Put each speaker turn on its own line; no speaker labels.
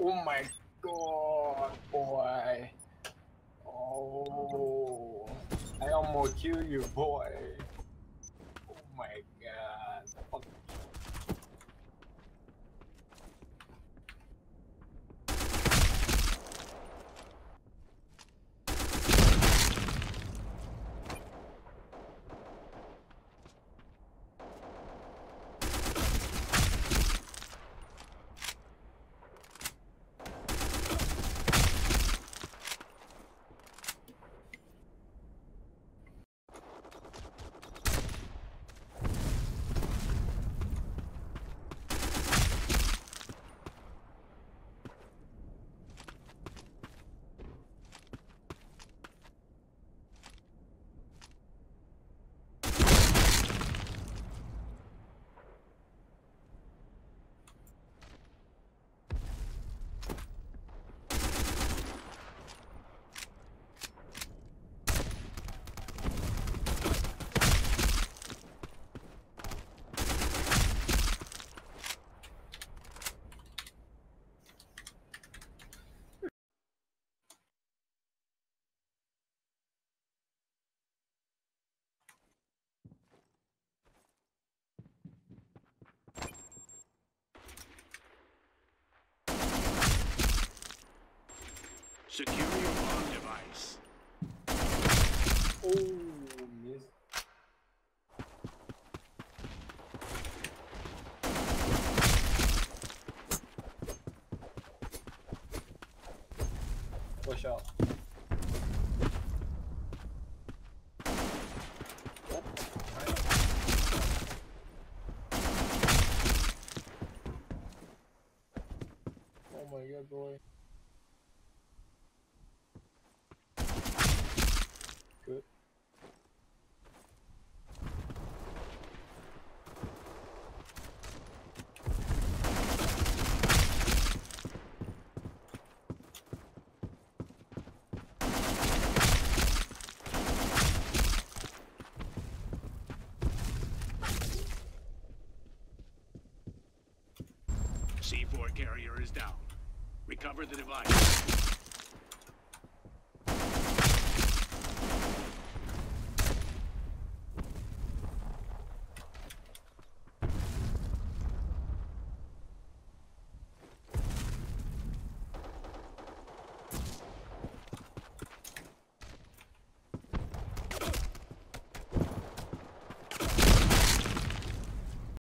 Oh my god, boy. Oh, I almost kill you, boy. Oh my god. Fuck.
Secure your bomb device.
Oh, miss. Watch out. Oh my god, boy. Good.
C4 carrier is down. Recover the device.